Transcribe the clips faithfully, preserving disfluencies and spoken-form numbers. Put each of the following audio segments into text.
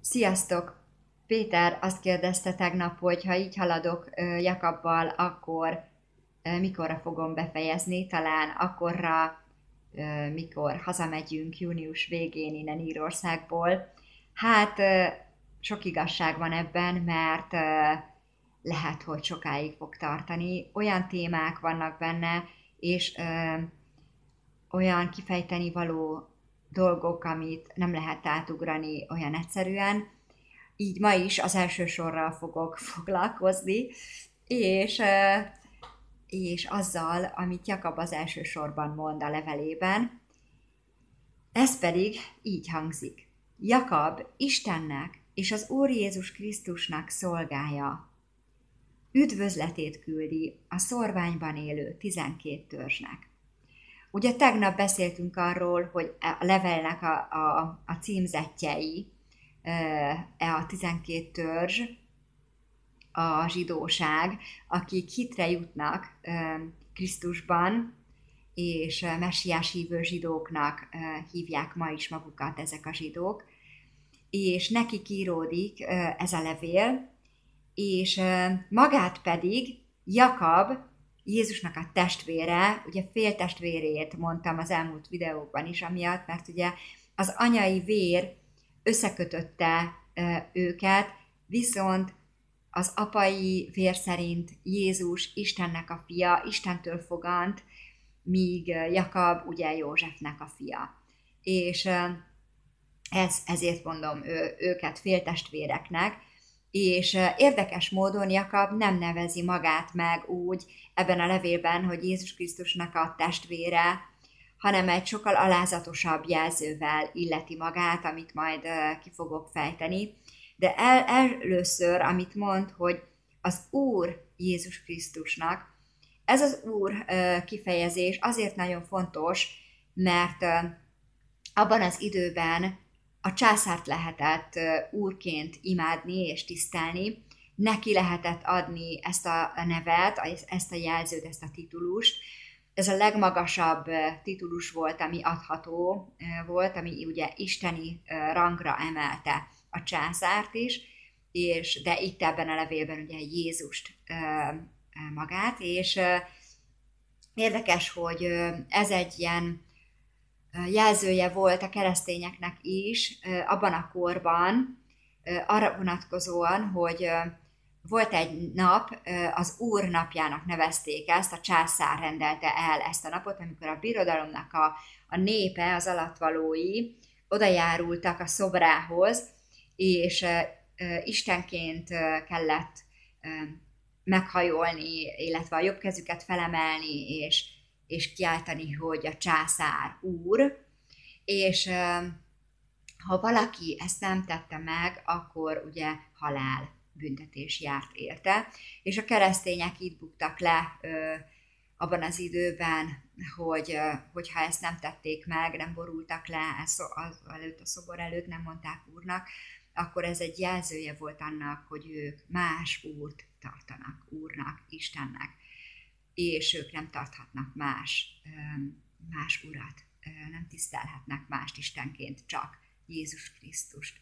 Sziasztok! Péter azt kérdezte tegnap, hogy ha így haladok ö, Jakabbal, akkor ö, mikorra fogom befejezni, talán akkorra, ö, mikor hazamegyünk június végén innen Írországból. Hát ö, sok igazság van ebben, mert ö, lehet, hogy sokáig fog tartani. Olyan témák vannak benne, és ö, olyan kifejteni való dolgok, amit nem lehet átugrani olyan egyszerűen. Így ma is az első sorral fogok foglalkozni, és, és azzal, amit Jakab az első sorban mond a levelében. Ez pedig így hangzik. Jakab Istennek és az Úr Jézus Krisztusnak szolgája. Üdvözletét küldi a szorványban élő tizenkét törzsnek. Ugye tegnap beszéltünk arról, hogy a levelnek a, a, a címzettjei, e a tizenkét törzs, a zsidóság, akik hitre jutnak Krisztusban, és messiás hívő zsidóknak hívják ma is magukat ezek a zsidók, és nekik íródik ez a levél, és magát pedig Jakab, Jézusnak a testvére, ugye féltestvérét mondtam az elmúlt videókban is amiatt, mert ugye az anyai vér összekötötte őket, viszont az apai vér szerint Jézus Istennek a fia, Istentől fogant, míg Jakab ugye Józsefnek a fia. És ez, ezért mondom ő, őket féltestvéreknek, és érdekes módon Jakab nem nevezi magát meg úgy ebben a levélben, hogy Jézus Krisztusnak a testvére, hanem egy sokkal alázatosabb jelzővel illeti magát, amit majd ki fogok fejteni. De el, először, amit mond, hogy az Úr Jézus Krisztusnak, ez az Úr kifejezés azért nagyon fontos, mert abban az időben a császárt lehetett úrként imádni és tisztelni, neki lehetett adni ezt a nevet, ezt a jelzőt, ezt a titulust. Ez a legmagasabb titulus volt, ami adható volt, ami ugye isteni rangra emelte a császárt is, és, de itt ebben a levélben ugye Jézust magát, és érdekes, hogy ez egy ilyen jelzője volt a keresztényeknek is abban a korban, arra vonatkozóan, hogy volt egy nap, az Úr napjának nevezték ezt, a császár rendelte el ezt a napot, amikor a birodalomnak a, a népe, az alattvalói oda járultak a szobrához, és istenként kellett meghajolni, illetve a jobb kezüket felemelni, és, és kiáltani, hogy a császár úr, és ha valaki ezt nem tette meg, akkor ugye halál büntetés járt érte, és a keresztények így buktak le ö, abban az időben, hogy ö, hogyha ezt nem tették meg, nem borultak le az, az előtt, a szobor előtt, nem mondták úrnak, akkor ez egy jelzője volt annak, hogy ők más úrt tartanak, úrnak, Istennek, és ők nem tarthatnak más, ö, más urat, ö, nem tisztelhetnek mást Istenként, csak Jézus Krisztust.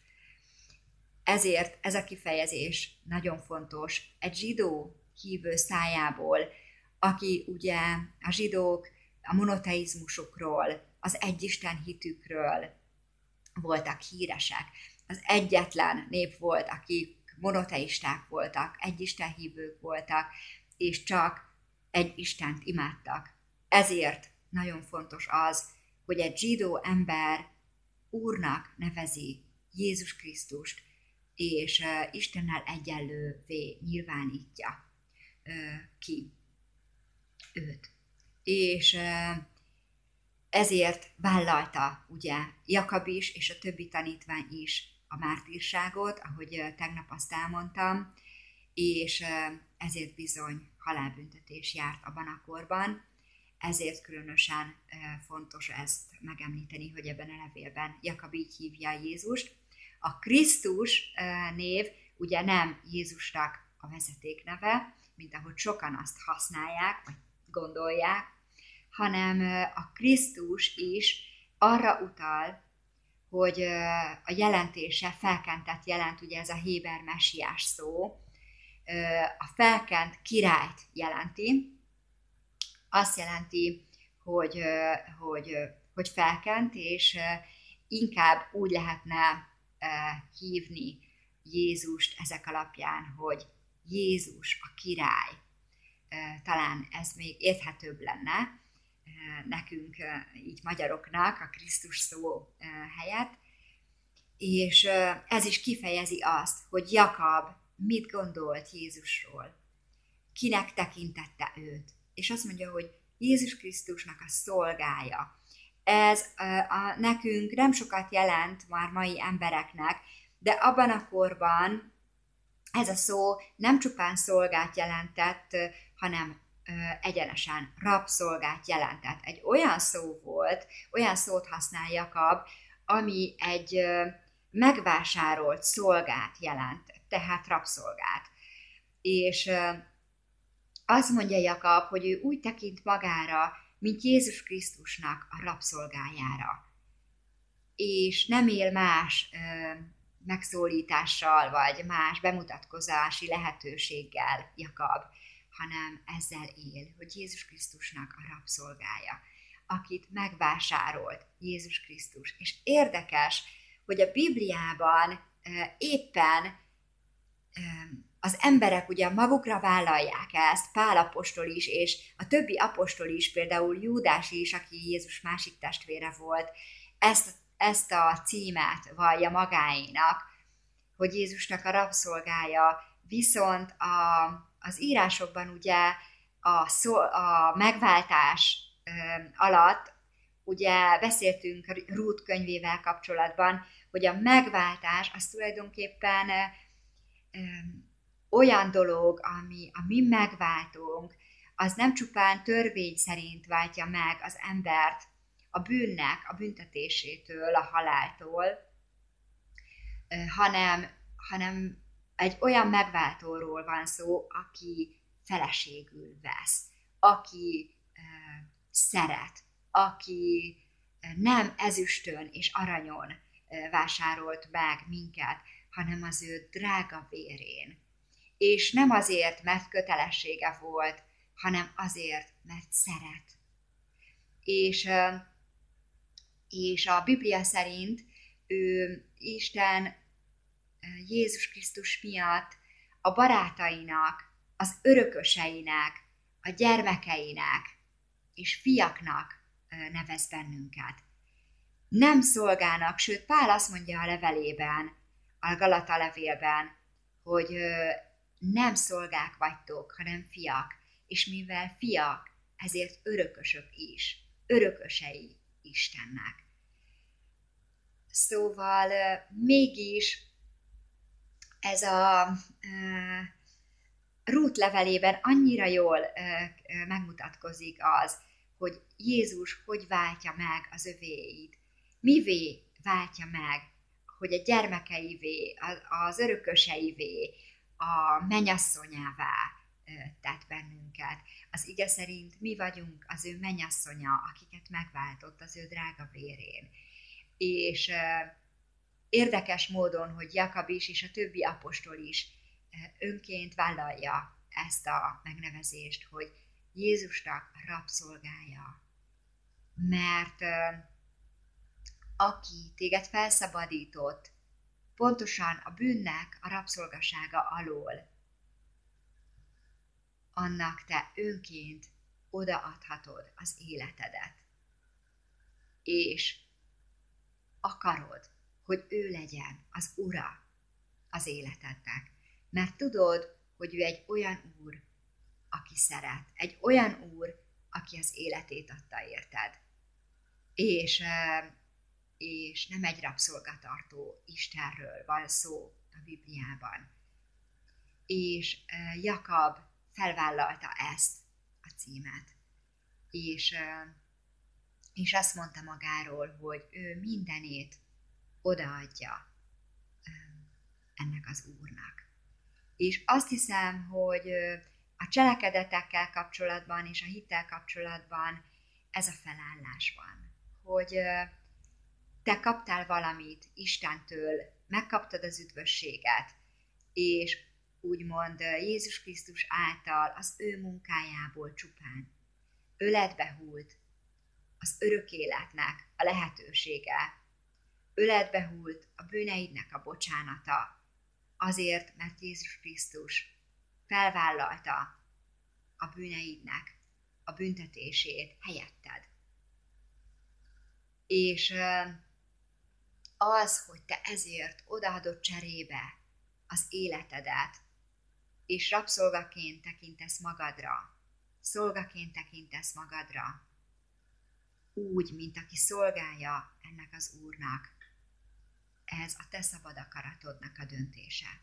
Ezért ez a kifejezés nagyon fontos egy zsidó hívő szájából, aki ugye a zsidók a monoteizmusukról, az egyisten hitükről voltak híresek. Az egyetlen nép volt, akik monoteisták voltak, egyisten hívők voltak, és csak egy Istent imádtak. Ezért nagyon fontos az, hogy egy zsidó ember úrnak nevezi Jézus Krisztust, és uh, Istennel egyenlővé nyilvánítja uh, ki őt. És uh, ezért vállalta ugye Jakab is, és a többi tanítvány is a mártírságot, ahogy uh, tegnap azt elmondtam, és uh, ezért bizony halálbüntetés járt abban a korban, ezért különösen uh, fontos ezt megemlíteni, hogy ebben a levélben Jakab így hívja Jézust. A Krisztus név ugye nem Jézusnak a vezetékneve, mint ahogy sokan azt használják, vagy gondolják, hanem a Krisztus is arra utal, hogy a jelentése felkentet jelent, ugye ez a héber messiás szó, a felkent királyt jelenti. Azt jelenti, hogy, hogy, hogy felkent, és inkább úgy lehetne hívni Jézust ezek alapján, hogy Jézus a király. Talán ez még érthetőbb lenne nekünk, így magyaroknak, a Krisztus szó helyett. És ez is kifejezi azt, hogy Jakab mit gondolt Jézusról, kinek tekintette őt. És azt mondja, hogy Jézus Krisztusnak a szolgája. Ez a, nekünk nem sokat jelent már mai embereknek, de abban a korban ez a szó nem csupán szolgát jelentett, hanem egyenesen rabszolgát jelentett. Egy olyan szó volt, olyan szót használ Jakab, ami egy megvásárolt szolgát jelent, tehát rabszolgát. És azt mondja Jakab, hogy ő úgy tekint magára, mint Jézus Krisztusnak a rabszolgájára. És nem él más megszólítással, vagy más bemutatkozási lehetőséggel Jakab, hanem ezzel él, hogy Jézus Krisztusnak a rabszolgája, akit megvásárolt Jézus Krisztus. És érdekes, hogy a Bibliában éppen az emberek ugye magukra vállalják ezt, Pál apostol is, és a többi apostol is, például Júdás is, aki Jézus másik testvére volt, ezt, ezt a címet vallja magáénak, hogy Jézusnak a rabszolgája, viszont a, az írásokban ugye a, szó, a megváltás alatt, ugye beszéltünk Rút könyvével kapcsolatban, hogy a megváltás az tulajdonképpen ö, olyan dolog, ami a mi megváltunk, az nem csupán törvény szerint váltja meg az embert a bűnnek, a büntetésétől, a haláltól, ö, hanem, hanem egy olyan megváltóról van szó, aki feleségül vesz, aki ö, szeret, aki nem ezüstön és aranyon vásárolt meg minket, hanem az ő drága vérén. És nem azért, mert kötelessége volt, hanem azért, mert szeret. És, és a Biblia szerint ő Isten Jézus Krisztus miatt a barátainak, az örököseinek, a gyermekeinek és fiaknak nevez bennünket. Nem szolgának, sőt Pál azt mondja a levelében, a Galata levélben, hogy nem szolgák vagytok, hanem fiak, és mivel fiak, ezért örökösök is, örökösei Istennek. Szóval mégis ez a Rút levelében annyira jól megmutatkozik az, hogy Jézus hogy váltja meg az övéit. Mivé váltja meg, hogy a gyermekeivé, az örököseivé, a mennyasszonyává tett bennünket. Az ige szerint mi vagyunk az ő mennyasszonya, akiket megváltott az ő drága vérén. És érdekes módon, hogy Jakab is és a többi apostol is önként vállalja ezt a megnevezést, hogy Jézusnak rabszolgája. Mert aki téged felszabadított, pontosan a bűnnek a rabszolgasága alól, annak te önként odaadhatod az életedet. És akarod, hogy ő legyen az ura az életednek. Mert tudod, hogy ő egy olyan úr, aki szeret. Egy olyan úr, aki az életét adta érted. És, és nem egy rabszolgatartó Istenről van szó a Bibliában. És Jakab felvállalta ezt a címet. És, és azt mondta magáról, hogy ő mindenét odaadja ennek az úrnak. És azt hiszem, hogy a cselekedetekkel kapcsolatban és a hittel kapcsolatban ez a felállás van. Hogy te kaptál valamit Istentől, megkaptad az üdvösséget, és úgymond Jézus Krisztus által az ő munkájából csupán öletbe hult az örök életnek a lehetősége, öletbe hult a bűneidnek a bocsánata, azért, mert Jézus Krisztus felvállalta a bűneidnek a büntetését helyetted. És az, hogy te ezért odaadod cserébe az életedet, és rabszolgaként tekintesz magadra, szolgaként tekintesz magadra, úgy, mint aki szolgálja ennek az Úrnak, ez a te szabad akaratodnak a döntése.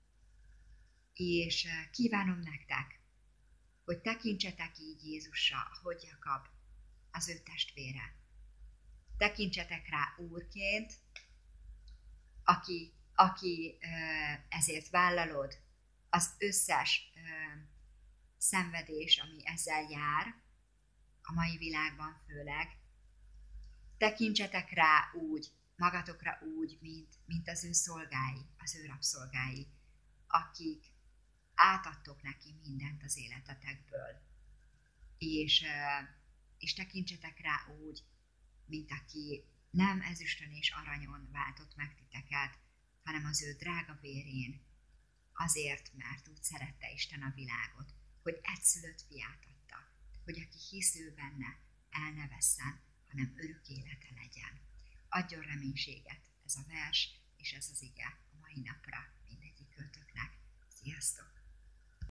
És kívánom nektek, hogy tekintsetek így Jézusra, ahogy Jakab, az ő testvére. Tekintsetek rá Úrként, aki, aki ezért vállalod az összes szenvedés, ami ezzel jár, a mai világban főleg. Tekintsetek rá úgy, magatokra úgy, mint, mint az ő szolgái, az ő rabszolgái, akik átadtok neki mindent az életetekből. És, és tekintsetek rá úgy, mint aki nem ezüstön és aranyon váltott meg titeket, hanem az ő drága vérén, azért, mert úgy szerette Isten a világot, hogy egyszülött fiát adta, hogy aki hisz ő benne, el ne vesszen, hanem örök élete legyen. Adjon reménységet ez a vers és ez az ige a mai napra mindegyik költöknek. Sziasztok!